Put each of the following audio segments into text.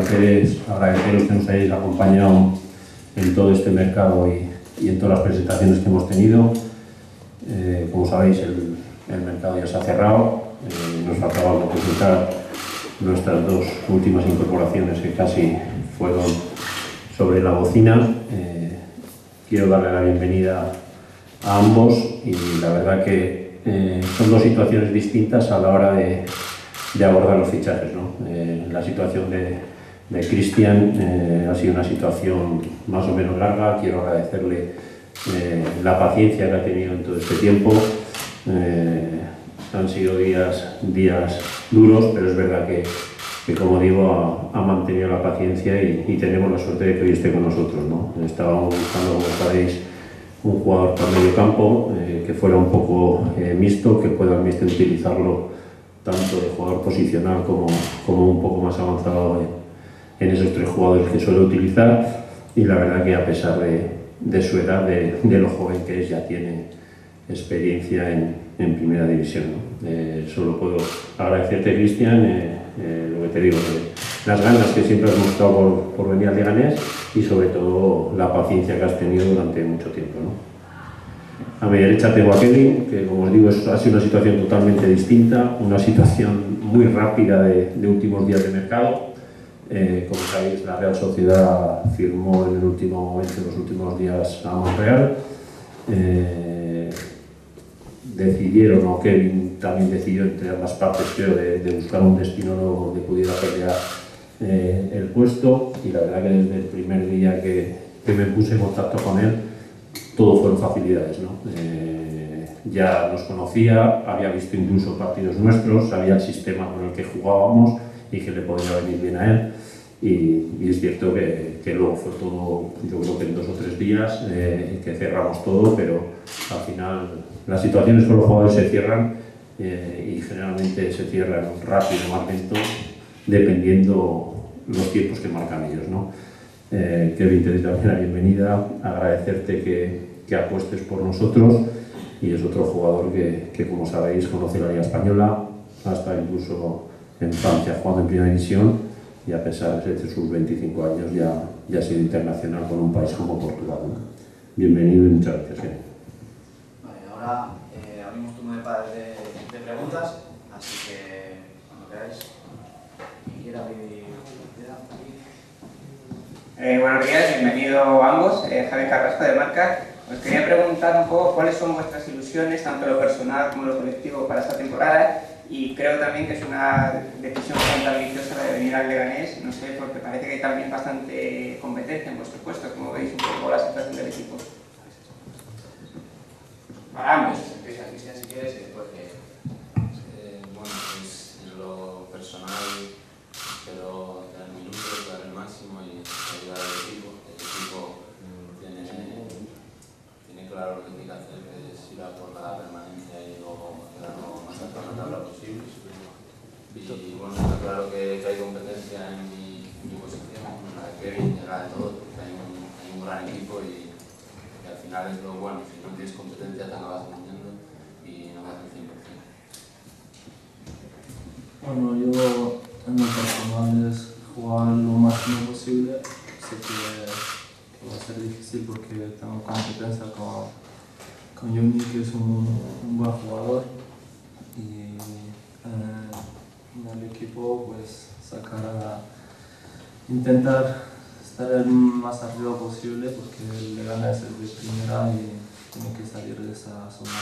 Pérez, agradeceros que nos hayáis acompañado en todo este mercado y en todas las presentaciones que hemos tenido. Como sabéis, el mercado ya se ha cerrado. Nos faltaba por presentar nuestras dos últimas incorporaciones que casi fueron sobre la bocina. Quiero darle la bienvenida a ambos y la verdad que son dos situaciones distintas a la hora de abordar los fichajes, ¿no? La situación de Cristian ha sido una situación más o menos larga. Quiero agradecerle la paciencia que ha tenido en todo este tiempo. Han sido días duros, pero es verdad que como digo, ha mantenido la paciencia y tenemos la suerte de que hoy esté con nosotros, ¿no? Estábamos buscando, como sabéis, un jugador para medio campo que fuera un poco mixto, que pueda utilizarlo tanto de jugador posicional como un poco más avanzado en esos tres jugadores que suele utilizar. Y la verdad que a pesar de su edad, de lo joven que es, ya tiene experiencia en primera división, ¿no? Solo puedo agradecerte, Cristian, lo que te digo, las ganas que siempre has mostrado por venir al Leganés y sobre todo la paciencia que has tenido durante mucho tiempo, ¿no? A mi derecha tengo a Kevin, que como os digo ha sido una situación totalmente distinta, una situación muy rápida de últimos días de mercado. Como sabéis, la Real Sociedad firmó en el último momento, en los últimos días, a Montreal. Decidieron, o Kevin también decidió, entre ambas partes, creo, de buscar un destino nuevo donde pudiera pelear el puesto, y la verdad que desde el primer día que me puse en contacto con él, todo fueron facilidades, ¿no? Ya nos conocía, había visto incluso partidos nuestros, sabía el sistema con el que jugábamos y que le podía venir bien a él. Y es cierto que luego fue todo, yo creo que en 2 o 3 días que cerramos todo, pero al final las situaciones con los jugadores se cierran y generalmente se cierran rápido o más lento, dependiendo los tiempos que marcan ellos, ¿no? Kevin, te doy también la bienvenida, agradecerte que apuestes por nosotros, y es otro jugador que como sabéis, conoce la Liga Española, hasta incluso en Francia jugando en primera división, y a pesar de sus 25 años ya ha sido internacional con un país como Portugal, ¿no? Bienvenido y muchas gracias. Vale, ahora abrimos turno de preguntas, así que cuando queráis. ¿Quién quiera abrir? Buenos días, bienvenido a ambos. Javi Carrasco de Marca. Os quería preguntar un poco cuáles son vuestras ilusiones, tanto lo personal como lo colectivo, para esta temporada. Y creo también que es una decisión bastante ambiciosa la de venir al Leganés, no sé, porque parece que hay también bastante competencia en vuestro puesto. ¿Cómo veis un poco la situación del equipo? Para ambos, Cristian, si quieres, y después que... Bueno, pues en lo personal espero tener minutos, dar el máximo y ayudar al equipo. El equipo tiene claro lo que tiene que hacer, que es ir a por la permanencia y luego quedarlo más alto en la tabla posible. Y bueno, está claro que hay competencia en mi posición, la de Kevin, la de todos, porque hay un gran equipo y al final es lo bueno. Si no tienes competencia te acabas hundiendo y no vas al 100%. Bueno, yo en lo personal es jugar lo máximo posible. Sé que va a ser difícil porque tengo competencia con Juni, que es un buen jugador, y en el equipo pues intentar estar el más arriba posible, porque el Leganés es de primera y tiene que salir de esa zona.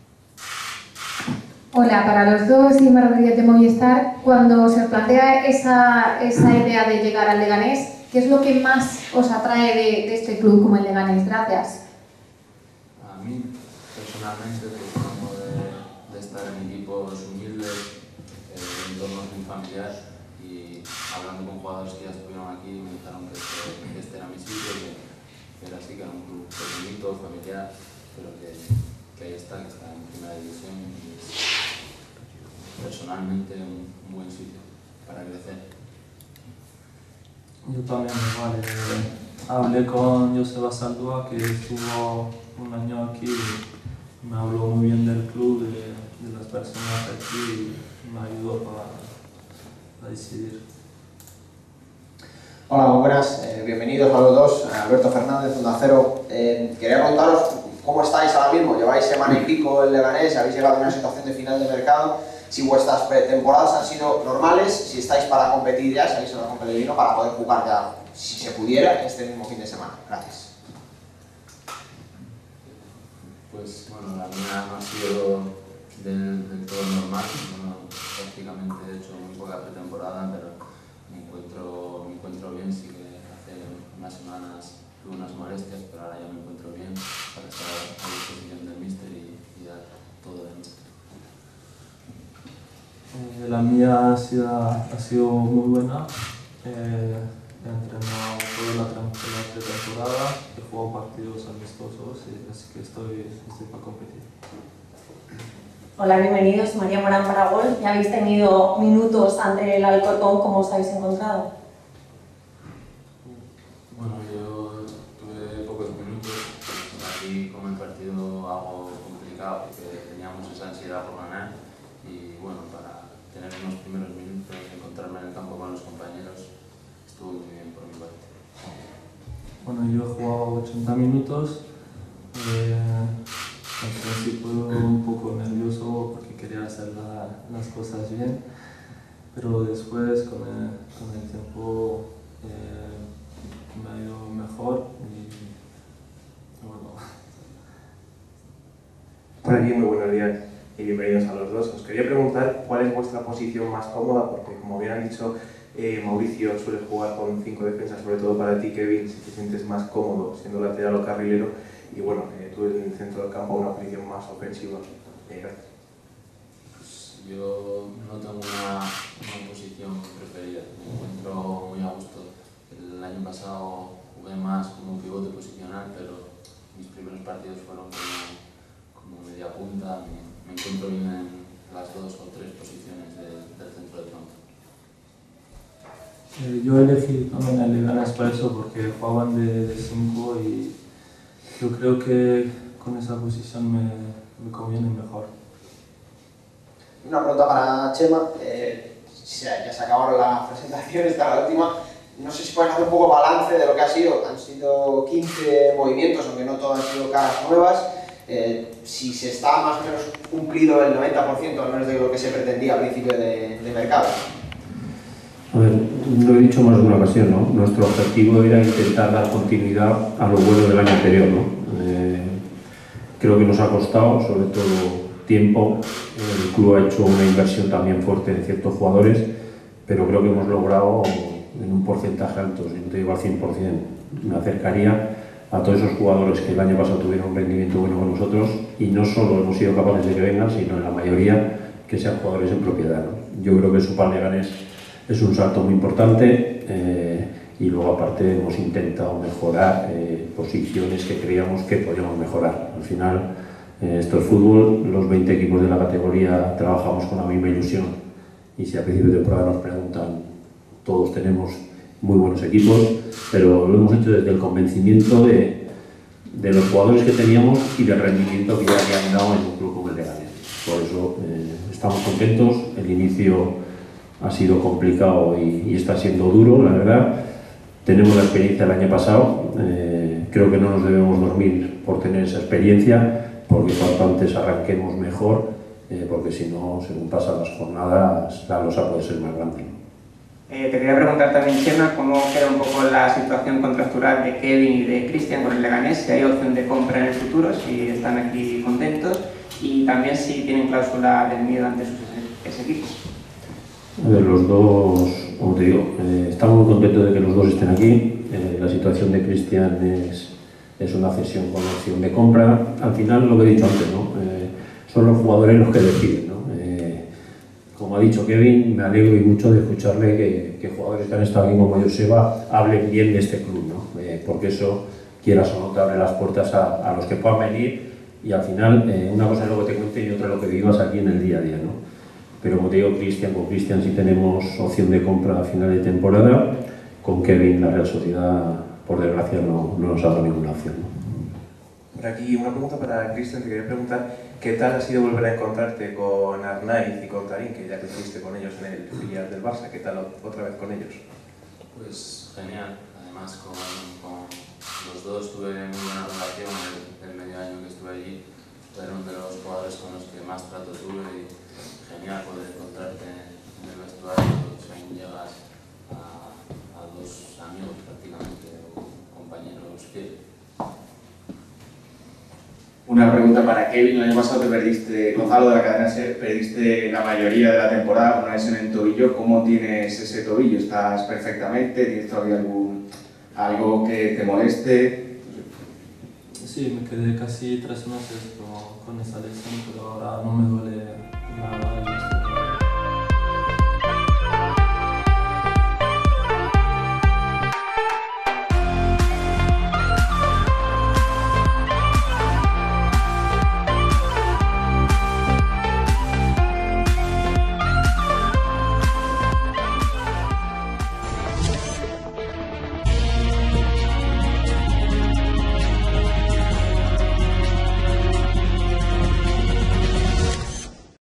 Hola, para los dos, Imar Rodríguez de Movistar. Cuando se plantea esa idea de llegar al Leganés, ¿qué es lo que más os atrae de este club como el Leganés? Gracias. A mí, personalmente, tratando de estar en equipos humildes, en entornos muy familiar, y hablando con jugadores que ya estuvieron aquí, me dijeron que este era mi sitio, que era así, que era un club pequeñito, familiar, pero que ahí está, que está en primera división, y es personalmente un buen sitio para crecer. Yo también igual, hablé con Joseba Saldúa, que estuvo un año aquí, y me habló muy bien del club, de las personas aquí, y me ayudó para decidir. Hola, muy buenas, bienvenidos a los dos, Alberto Fernández, Onda Cero. Quería preguntaros cómo estáis ahora mismo, lleváis semana y pico en Leganés, habéis llegado a una situación de final de mercado, si vuestras pretemporadas han sido normales, si estáis para competir ya, si habéis hablado con Pellegrino para poder jugar ya, si se pudiera, este mismo fin de semana. Gracias. Pues bueno, la mía no ha sido del todo normal, bueno, prácticamente he hecho muy poca pretemporada, pero me encuentro bien. Sí que hace unas semanas tuve unas molestias, pero ahora ya me encuentro bien para estar a disposición del míster y dar todo de mí. La mía ha sido muy buena. He entrenado toda la pretemporada, he jugado partidos amistosos, así que estoy para competir. Hola, bienvenidos. María Morán para Gol. Ya habéis tenido minutos ante el Alcorcón, ¿cómo os habéis encontrado? Bueno, yo tuve pocos minutos. Aquí como el partido algo complicado porque teníamos esa ansiedad por ganar y bueno, para tener unos primeros minutos, encontrarme en el campo con los compañeros, estuvo muy bien por mi parte. Bueno, yo he jugado 80 minutos. Al principio un poco nervioso porque quería hacer las cosas bien, pero después con el tiempo me ha ido mejor y bueno. Por aquí, muy buenos días y bienvenidos a los dos. Os quería preguntar cuál es vuestra posición más cómoda, porque como bien han dicho, Mauricio suele jugar con 5 defensas, sobre todo para ti, Kevin, si te sientes más cómodo siendo lateral o carrilero, y bueno, tú en el centro del campo una posición más ofensiva. Gracias. Pues yo no tengo una posición preferida, me encuentro muy a gusto. El año pasado jugué más como pivote posicional, pero mis primeros partidos fueron como media punta. Me encuentro bien en las 2 o 3 posiciones del centro del campo. Yo elegí también el Leganés para eso, porque jugaban de 5 y yo creo que con esa posición me conviene mejor. Una pregunta para Chema. Ya se acabaron las presentaciones, esta la última. No sé si pueden hacer un poco balance de lo que ha sido. Han sido 15 movimientos, aunque no todas han sido caras nuevas. Si se está más o menos cumplido el 90%, al menos de lo que se pretendía al principio de mercado. A ver, lo he dicho más de una ocasión, ¿no? Nuestro objetivo era intentar dar continuidad a lo bueno del año anterior, ¿no? Creo que nos ha costado, sobre todo tiempo. El club ha hecho una inversión también fuerte en ciertos jugadores, pero creo que hemos logrado en un porcentaje alto, si no te digo al 100%, me acercaría a todos esos jugadores que el año pasado tuvieron un rendimiento bueno con nosotros, y no solo hemos sido capaces de que vengan, sino en la mayoría que sean jugadores en propiedad, ¿no? Yo creo que eso para Leganés es un salto muy importante, y luego aparte hemos intentado mejorar posiciones que creíamos que podíamos mejorar. Al final esto es fútbol, los 20 equipos de la categoría trabajamos con la misma ilusión, y si a principio de temporada nos preguntan, todos tenemos muy buenos equipos, pero lo hemos hecho desde el convencimiento de los jugadores que teníamos y del rendimiento que ya habían dado en un club como el Leganés. Por eso estamos contentos. El inicio ha sido complicado y está siendo duro, la verdad. Tenemos la experiencia del año pasado, creo que no nos debemos dormir por tener esa experiencia, porque cuanto antes arranquemos mejor, porque si no, según pasan las jornadas, la losa puede ser más grande. Te quería preguntar también, Chema, cómo queda un poco la situación contractual de Kevin y de Cristian con el Leganés, si hay opción de compra en el futuro, si están aquí contentos, y también si tienen cláusula del miedo ante sus equipos. A ver, los dos, como te digo, estamos muy contentos de que los dos estén aquí. La situación de Cristian es una cesión con opción de compra. Al final, lo que he dicho antes, ¿no? Son los jugadores los que deciden, ¿no? Como ha dicho Kevin, me alegro y mucho de escucharle que jugadores que han estado aquí como Joseba hablen bien de este club, ¿no? Porque eso, quieras o no, te abre las puertas a los que puedan venir, y al final una cosa es lo que te cuente y otra es lo que vivas aquí en el día a día, ¿no? Pero como te digo, con Cristian sí tenemos opción de compra a final de temporada. Con Kevin, la Real Sociedad, por desgracia, no nos ha dado ninguna opción, ¿no? Por aquí una pregunta para Cristian. Te quería preguntar qué tal ha sido volver a encontrarte con Arnaiz y con Tarín, que ya te fuiste con ellos en el filial del Barça. ¿Qué tal otra vez con ellos? Pues genial, además con los dos tuve muy buena relación el medio año que estuve allí, fueron de los jugadores con los que más trato tuve y genial poder encontrarte en el vestuario según llegas a dos amigos prácticamente o compañeros fieles. Una pregunta para Kevin. El año pasado te perdiste, Gonzalo de la cadena SER, perdiste la mayoría de la temporada con una lesión en el tobillo. ¿Cómo tienes ese tobillo? ¿Estás perfectamente? ¿Tienes todavía algo que te moleste? Sí, me quedé casi 3 meses con esa lesión, pero ahora no me duele nada.